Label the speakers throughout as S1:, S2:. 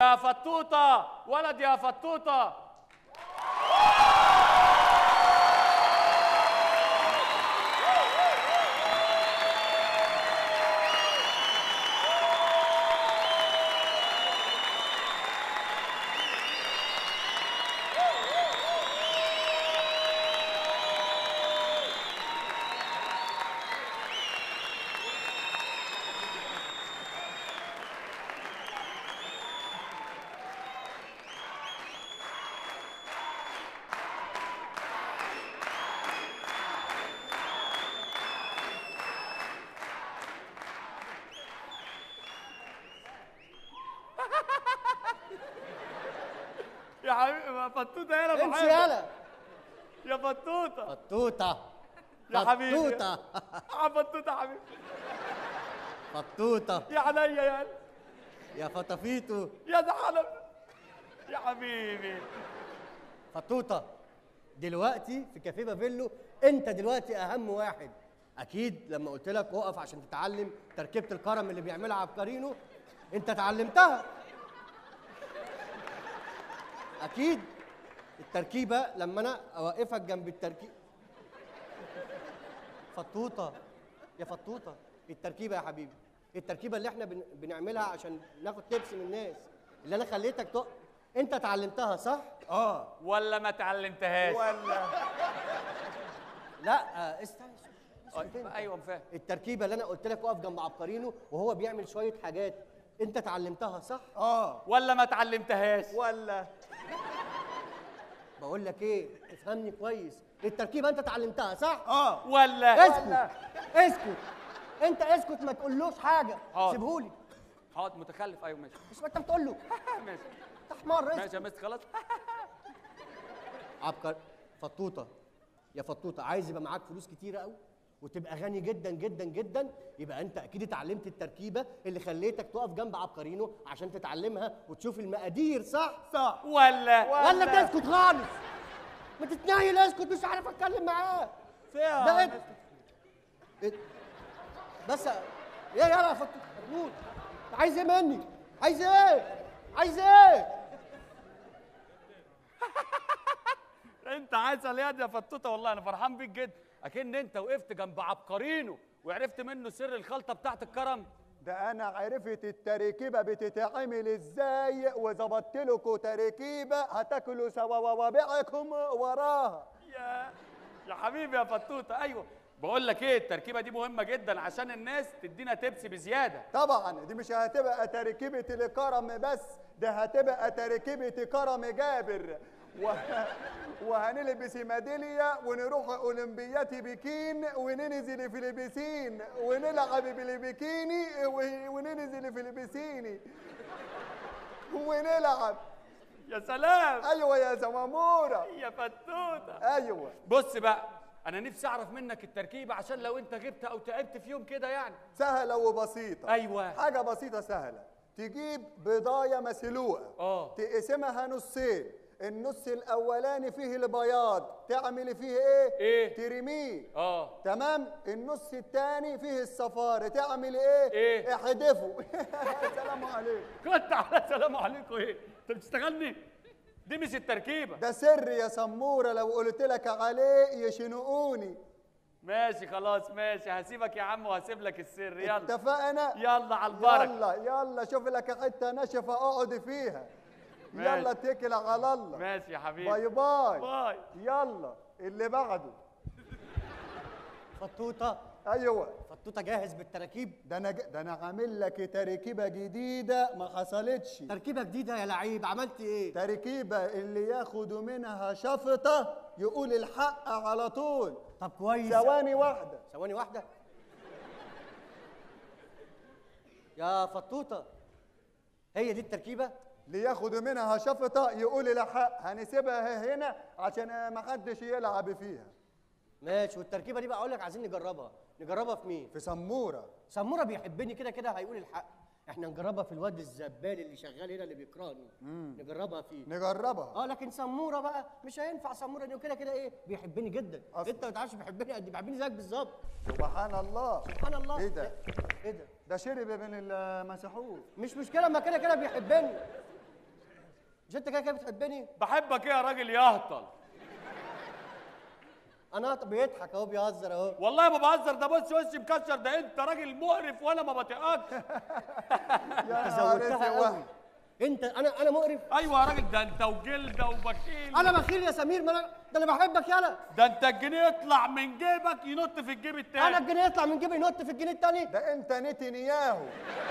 S1: يا فطوطة ولد يا فطوطة. يا حبيبي يا فطوطة يالا بحبك.
S2: امشي يالا
S1: يا فطوطة.
S2: فطوطة
S1: يا حبيبي.
S2: فطوطة
S1: يا فطوطة حبيبي.
S2: فطوطة
S1: يا عينيا يالا.
S2: يا فطفيتو
S1: يا زعلم يا حبيبي.
S2: فطوطة، دلوقتي في كافيه بافيلو انت دلوقتي اهم واحد. اكيد لما قلت لك اقف عشان تتعلم تركيبة الكرم اللي بيعملها عبقرينو انت اتعلمتها. اكيد التركيبة لما انا اوقفك جنب التركيبة. فطوطة يا فطوطة، التركيبة يا حبيبي، التركيبة اللي احنا بنعملها عشان ناخد تبس من الناس، اللي انا خليتك انت اتعلمتها صح؟
S1: ولا ما اتعلمتهاش؟
S3: ولا
S2: لا استنى.
S1: ايوه فاهم.
S2: التركيبه اللي انا قلت لك اقف جنب عبقرينو وهو بيعمل شويه حاجات انت اتعلمتها صح؟
S1: ولا ما اتعلمتهاش؟
S3: ولا
S2: بقول لك ايه، افهمني كويس، التركيبه انت اتعلمتها صح؟
S1: ولا
S2: اسكت اسكت، انت اسكت ما تقولوش حاجه.
S1: حاضر.
S2: سيبهولي.
S1: حاضر متخلف. ايوه ماشي.
S2: مش ما انت بتقول له.
S1: ماشي
S2: انت حمار.
S1: ماشي يا مستر خلاص.
S2: فطوطه يا فطوطه، عايز يبقى معاك فلوس كتيره قوي وتبقى غني جدا جدا جدا، يبقى انت اكيد اتعلمت التركيبه اللي خليتك تقف جنب عبقرينو عشان تتعلمها وتشوف المقادير صح؟
S3: صح.
S1: ولا
S2: تسكت خالص، ما تتنايل، اسكت، مش عارف اتكلم معاه.
S3: فيها
S2: ده إيه؟ بس يا يلا فطوط هتموت. عايز ايه مني؟ عايز ايه؟ عايز ايه؟
S1: انت عسل يا فطوطه، والله انا فرحان بيك جدا. اكن انت وقفت جنب عبقرينو وعرفت منه سر الخلطه بتاعت الكرم.
S3: ده انا عرفت التركيبه بتتعمل ازاي وظبطت لكم تركيبه هتاكلوا صوابعكم وراها.
S1: يا حبيبي يا فطوطه. ايوه بقول لك ايه، التركيبه دي مهمه جدا عشان الناس تدينا تبس بزياده.
S3: طبعا دي مش هتبقى تركيبه الكرم بس، ده هتبقى تركيبه كرم جابر وهنلبس ميداليه ونروح اولمبيات بكين وننزل في البسين ونلعب بالبكيني وننزل في البسيني ونلعب.
S1: يا سلام.
S3: ايوه يا زماموره
S1: يا فتوته.
S3: ايوه.
S1: بص بقى، انا نفسي اعرف منك التركيبه عشان لو انت غبت او تعبت في يوم كده يعني.
S3: سهله وبسيطه.
S1: ايوه
S3: حاجه بسيطه سهله. تجيب بضايه مسلوقه تقسمها نصين، النص الاولاني فيه البياض تعمل فيه ايه؟ ترميه. تمام. النص الثاني فيه الصفار تعمل ايه؟ احذفه. سلام عليكم.
S1: كنت على سلام عليكم. ايه انت بتشتغلني؟ دي مش التركيبه،
S3: ده سر يا سموره، لو قلت لك عليه يشنقوني.
S1: ماشي خلاص ماشي، هسيبك يا عم وهسيب لك السر. يلا
S3: اتفقنا.
S1: يلا على البركه.
S3: يلا شوف لك حته ناشفه اقعد فيها.
S1: ماشي.
S3: يلا اتكل على الله.
S1: ماشي يا حبيبي.
S3: باي باي.
S1: باي.
S3: يلا اللي بعده.
S2: فطوطه.
S3: ايوه
S2: فطوطه جاهز بالتراكيب.
S3: ده انا عامل لك تركيبه جديده ما حصلتش.
S2: تركيبه جديده يا لعيب، عملت ايه؟
S3: تركيبه اللي ياخدوا منها شفطه يقول الحق على طول.
S2: طب كويس.
S3: ثواني واحده.
S2: ثواني واحده. يا فطوطه، هي دي التركيبه؟
S3: اللي ياخدوا منها شفطه يقول الحق. هنسيبها هنا عشان ما حدش يلعب فيها.
S2: ماشي. والتركيبه دي بقى اقول لك عايزين نجربها في مين؟
S3: في سموره.
S2: سموره بيحبني كده كده هيقول الحق. احنا نجربها في الواد الزبال اللي شغال هنا اللي بيكرهني. نجربها فيه.
S3: نجربها.
S2: لكن سموره بقى مش هينفع. سموره انه كده كده ايه بيحبني جدا. انت ما تعرفش بيحبني قد بيحبني زيك بالظبط.
S3: سبحان الله.
S2: سبحان الله.
S3: ايه ده؟
S2: ايه ده؟
S3: ده شرب من المسحوق.
S2: مش مشكله، ما كده كده بيحبني. مش انت كده بتحبني؟
S1: بحبك ايه يا راجل يهطل؟
S2: انا بيضحك اهو، بيهزر اهو.
S1: والله ما بهزر، ده بص وشي مكشر، ده انت راجل مقرف وانا ما بطيقكش.
S2: انت زودتها قوي. انت انا مقرف؟
S1: ايوه يا راجل، ده انت وجلده وبخيل.
S2: انا بخيل يا سمير؟ ما ده انا بحبك يالا.
S1: ده انت الجنيه يطلع من جيبك ينط في الجيب التاني.
S2: انا الجنيه يطلع من جيبي ينط في الجنيه التاني؟
S3: ده انت نتنياهو.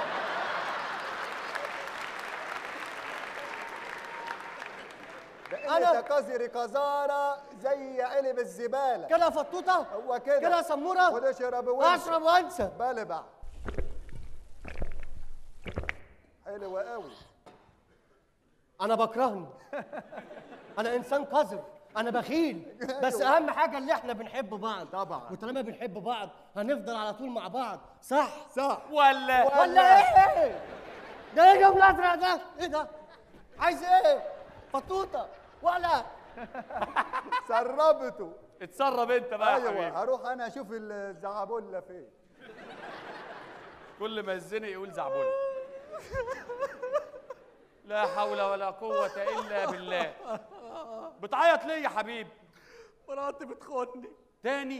S3: ده انت قذر قذاره زي علب الزباله
S2: كده يا فطوطه.
S3: هو كده
S2: كده يا سموره.
S3: خد اشرب وانسى.
S2: اشرب وانسى.
S3: بلبع. حلوه قوي.
S2: انا بكرهني. انا انسان قذر، انا بخيل، بس اهم حاجه اللي احنا بنحب بعض.
S3: طبعا.
S2: وطالما بنحب بعض هنفضل على طول مع بعض، صح؟
S3: صح.
S2: ولا ايه؟ ده ايه اليوم الازرق ده؟ ايه ده؟ عايز ايه؟ فطوطه ولا؟
S3: سربته.
S1: اتسرب انت بقى يا حبيبي.
S3: ايوه هروح انا اشوف الزعبله فين.
S1: كل ما يزنق يقول زعبله. لا حول ولا قوة إلا بالله. بتعيط ليه يا حبيبي؟
S4: مراتي بتخوني
S1: تاني؟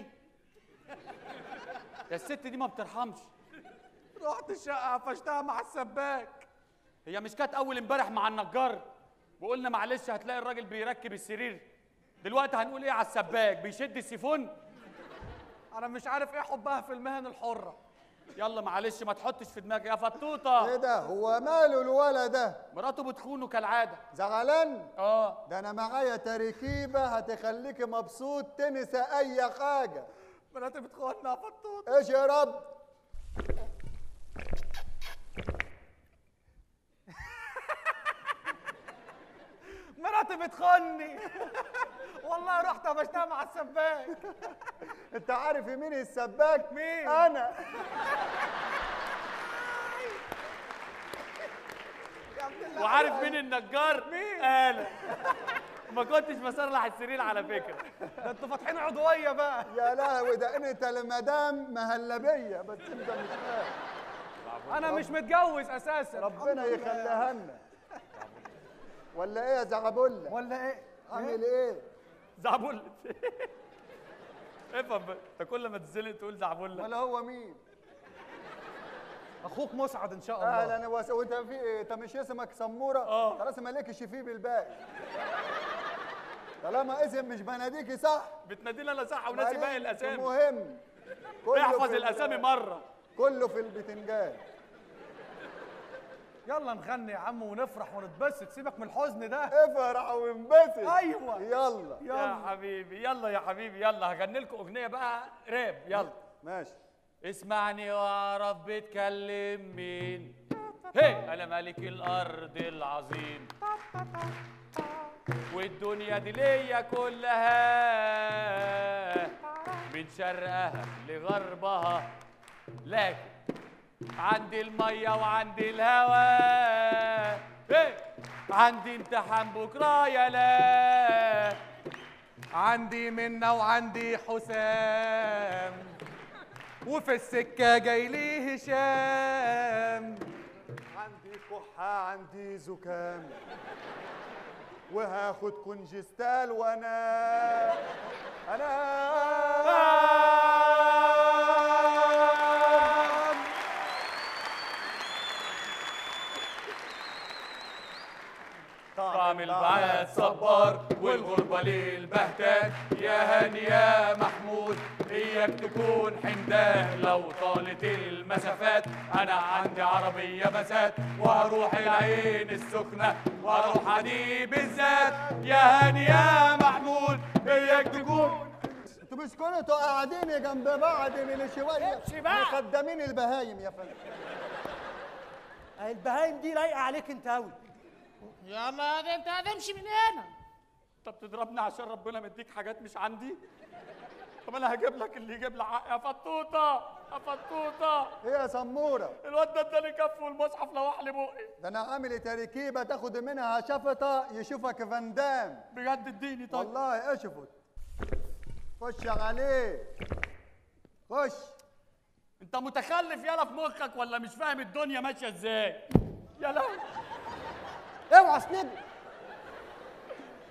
S1: يا الست دي ما بترحمش.
S4: رحت الشقة قفشتها مع السباك.
S1: هي مش كانت أول امبارح مع النجار وقلنا معلش هتلاقي الراجل بيركب السرير؟ دلوقتي هنقول إيه على السباك؟ بيشد السيفون؟
S4: أنا مش عارف إيه حبها في المهن الحرة.
S1: يلا معلش ما تحطش في دماغك يا فطوطة.
S3: ايه ده؟ هو ماله الولد ده؟
S1: مراته بتخونه كالعادة.
S3: زعلان؟
S1: ده
S3: أنا معايا تركيبة هتخليك مبسوط تنسى أي حاجة.
S4: مراتي بتخوني يا فطوط.
S3: اشرب.
S4: مراتي بتخوني. والله رحت قفشتها مع السباك.
S3: أنت عارف مين السباك؟
S4: مين؟
S3: أنا.
S1: وعارف مين النجار؟
S4: مين؟
S1: أنا. ما كنتش بصلح السرير على فكرة.
S4: ده انتوا فاتحين عضوية بقى.
S3: يا لهوي، ده انت المدام مهلبيه بس انت مش فاهم.
S4: انا مش متجوز اساسا.
S3: ربنا يخليها لنا. ولا ايه يا زعبله؟
S4: ولا ايه؟
S3: عامل ايه؟
S1: زعبله. افهم بقى، انت كل ما تتزنق تقول زعبله.
S3: ولا هو مين؟
S4: اخوك مسعد ان شاء الله.
S3: اهلا وانت في ايه؟ انت مش اسمك سموره؟ خلاص مالكش فيه بالباقي. طالما اسم مش بناديكي صح؟
S1: بتناديني انا صح وناسي باقي الاسامي.
S3: المهم
S1: احفظ الاسامي مره.
S3: كله في البتنجان.
S4: يلا نغني يا عم ونفرح ونتبسط، سيبك من الحزن ده.
S3: افرح وانبسط.
S4: ايوه
S3: يلا
S1: يا حبيبي، يلا يا حبيبي، يلا هغني لكم اغنيه بقى راب. يلا
S3: ماشي.
S1: اسمعني واعرف بتكلم مين. هي انا ملك الارض العظيم والدنيا دي ليا كلها من شرقها لغربها، لكن عندي الميه وعندي الهوا. عندي امتحان بكره يا لا،
S4: عندي منة وعندي حسام، وفي السكة جاي لي هشام.
S3: عندي كحة عندي زكام وهاخد كونجستال وانا
S1: طعم البعاد صبار والغربة للبهتان. يا هاني يا محمود إياك تكون حمدان، لو طالت المسافات أنا عندي عربية بسات وهروح العين السخنة وهروح عدي بالذات. يا هاني يا محمود إياك تكون.
S3: انتوا مش كنتوا قاعدين جنب بعض من شوية مخدمين البهايم يا فندم؟
S2: البهايم دي لايقه عليك انت قوي.
S5: يلا انت هتمشي من هنا.
S1: انت بتضربني عشان ربنا مديك حاجات مش عندي؟ طب انا هجيب لك اللي يجيب لي حق يا فطوطه. يا فطوطه
S3: ايه يا سموره؟
S1: الواد ده اداني كف والمصحف لوح لي بقي.
S3: ده انا عامل تركيبه تاخد منها شفطه يشوفك فندام.
S1: بجد اديني طيب.
S3: والله اشفط. خش عليه خش.
S1: انت متخلف يالا في مخك ولا مش فاهم الدنيا ماشيه ازاي؟ يا لهوي
S2: اوعى اسندني.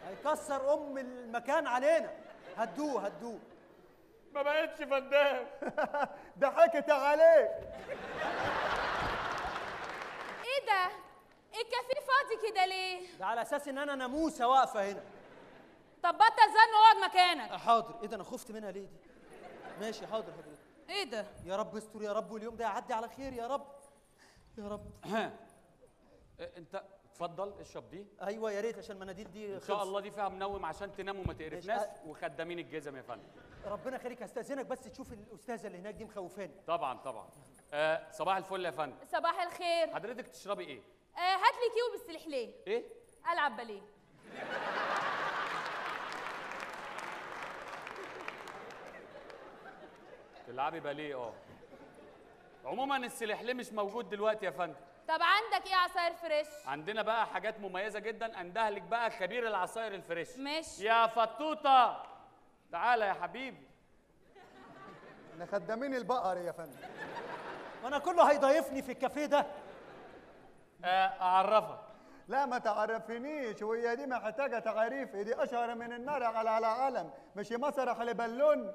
S6: هيكسر المكان علينا. هدوه.
S1: ما بقتش فدان.
S3: ضحكت عليك.
S7: ايه ده؟ الكافيه فاضي كده ليه؟
S6: ده على اساس ان انا ناموسه واقفه هنا.
S7: طب بطل زن واقعد مكانك.
S6: حاضر. ايه ده، انا خفت منها ليه دي؟ ماشي حاضر حضرتك.
S7: ايه ده؟
S6: يا رب استر يا رب، واليوم ده يعدي على خير يا رب. يا رب.
S1: انت اتفضل اشرب دي.
S6: ايوه يا ريت، عشان المناديل دي
S1: ان شاء الله دي فيها منوم عشان تنام وما تقرفناش، وخدامين الجزم يا فندم.
S6: ربنا يخليك. هستأذنك بس تشوف الاستاذه اللي هناك دي مخوفاني.
S1: طبعا. صباح الفل يا فندم.
S7: صباح الخير.
S1: حضرتك تشربي ايه؟
S7: هات لي كيو بالسلحليه.
S1: ايه؟
S7: العب باليه.
S1: تلعبي باليه؟ عموما السلحليه مش موجود دلوقتي يا فندم.
S7: طب عندك ايه عصاير فريش؟
S1: عندنا بقى حاجات مميزه جدا، اندهلك بقى خبير العصاير الفريش.
S7: ماشي.
S1: يا فطوطه تعالى يا حبيبي.
S3: احنا خدامين البقر يا فندم.
S6: وانا كله هيضيفني في الكافيه ده.
S1: اعرفك.
S3: لا ما تعرفنيش، وهي دي محتاجه تعريف. دي اشهر من النار على العالم، مش مسرح البالون.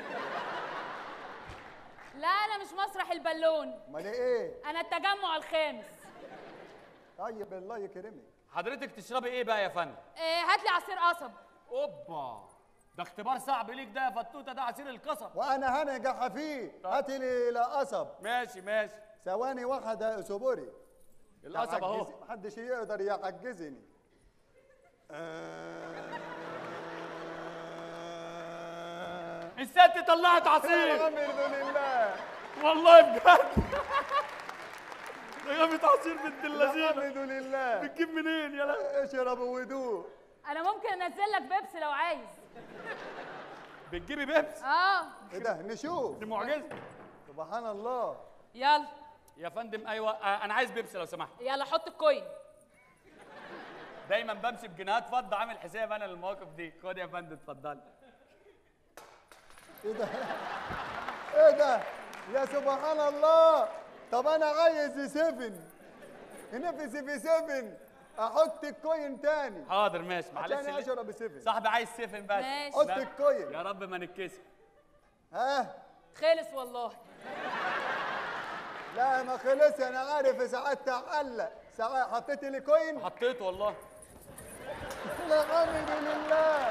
S7: لا انا مش مسرح البالون.
S3: امال ايه؟
S7: انا التجمع الخامس.
S3: طيب الله يكرمك.
S1: حضرتك تشربي ايه بقى يا فندم؟
S7: هات لي عصير قصب.
S1: اوبا، ده اختبار صعب ليك ده يا فتوته، ده عصير القصب.
S3: وانا هنجح فيه. هاتي لي لا قصب.
S1: ماشي.
S3: ثواني واحده اصبري.
S1: القصب اهو.
S3: محدش يقدر يعجزني.
S1: الست طلعت عصير.
S3: الحمد لله.
S1: والله بجد. ده جابت عصير بنت اللذينه.
S3: الحمد لله.
S1: بتجيب منين يلا؟
S3: اشرب ودوق.
S7: انا ممكن انزل لك بيبسي لو عايز.
S1: بتجيبي بيبس؟
S3: ايه ده؟ نشوف.
S1: دي معجزه.
S3: سبحان الله.
S7: يلا
S1: يا فندم. ايوه انا عايز بيبسي لو سمحت.
S7: يلا حط الكوين.
S1: دايما بمشي بجنيهات فضه، عامل حساب انا للمواقف دي. خد يا فندم اتفضل.
S3: ايه ده؟ ايه ده؟ يا سبحان الله. طب انا عايز 7 نفسي في 7. احط الكوين تاني.
S1: حاضر ماشي. معلش
S3: عشان اشرب 7.
S1: صاحبي عايز 7 بس.
S7: ماشي.
S3: حط الكوين.
S1: يا رب ما نتكسف.
S7: خلص والله.
S3: لا ما خلص، انا عارف ساعات تعلق. ساعات حطيت لي كوين.
S1: حطيته والله.
S3: الحمد لله.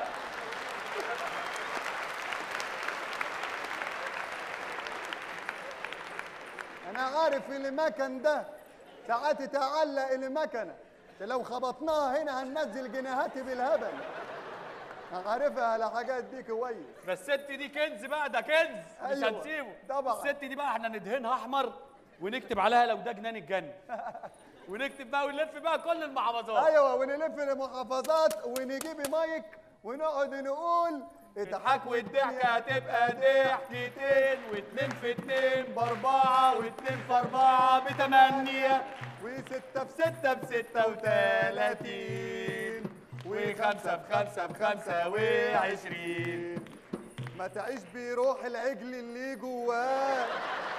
S3: انا عارف المكن ده ساعات تعلق المكنه، لو خبطناها هنا هننزل جنيهاتي بالهبل. انا عارفها على الحاجات دي كويس.
S1: بس الست دي كنز بقى، ده كنز. مش
S3: أيوة.
S1: هنسيبه
S3: طبعا.
S1: الست دي بقى احنا ندهنها احمر ونكتب عليها لو ده جنان الجنة. ونكتب بقى ونلف بقى كل المحافظات.
S3: ايوه ونلف المحافظات ونجيب مايك ونقعد نقول
S1: اضحك والضحكة هتبقى ضحكتين، واتنين في اتنين باربعة، واتنين في أربعة بتمانية،
S3: وستة في
S1: ستة بستة وتلاتين، وخمسة بخمسة بخمسة وعشرين.
S3: ما تعيش بروح العجل اللي جواك،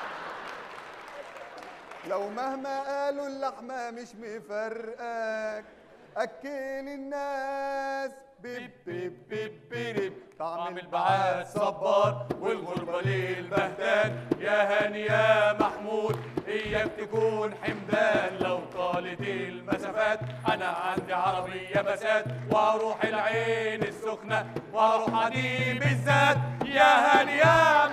S3: لو مهما قالوا اللحمة مش مفرقاك، أكل الناس بيب بيب بيب بيب
S1: طعم البعاد صبار والغربة ليل بهتان، يا هاني يا محمود إياك تكون حمدان، لو طالت المسافات أنا عندي عربية بسات، وهروح العين السخنة وهروح عدي بالذات، يا هاني يا